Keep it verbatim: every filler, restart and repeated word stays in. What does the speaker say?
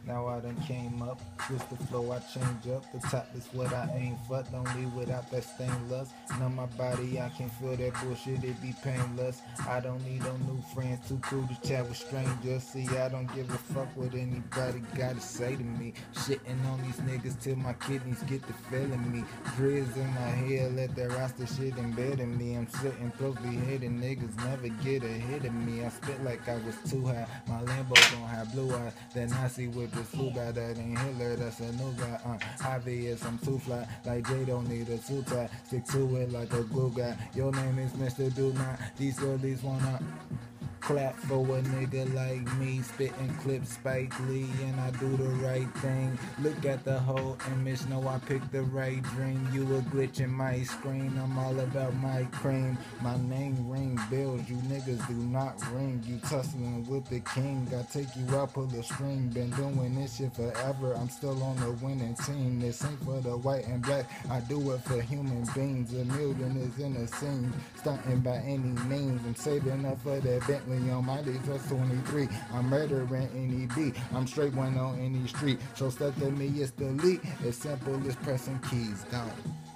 Now I done came up, twist the flow, I change up. The top is what I aim for, don't leave without that stainless. Know my body, I can feel that bullshit, it be painless. I don't need no new friends, too cool to chat with strangers. See, I don't give a fuck what anybody gotta say to me. Shitting on these niggas till my kidneys get to feeling me. Grizz in my head, let that roster shit embed in me. I'm sitting closely hidden, niggas never get ahead of me. I spit like I was too high, my Lambo gon' have blue eyes. That Nazi with the flu guy, that ain't Hitler, that's a new guy. Uh, obvious, I'm too fly, like J don't need a suit tie. Stick to it like a glue guy. Your name is Mister Do Not. These girlies wanna clap for a nigga like me, spitting clips Spike Lee, and I do the right thing. Look at the whole image, know I picked the right dream. You a glitch in my screen, I'm all about my cream. My name ring bells, you niggas do not ring. You tussling with the king, I take you out, pull the string. Been doing this shit forever, I'm still on the winning team. This ain't for the white and black, I do it for human beings. A million is in the scene, stunting by any means. I'm saving up for that Bentley on my days, that's twenty-three. I'm murdering any beat, I'm straight one on any street. So stuck to me, it's the lead, as simple as pressing keys, gone.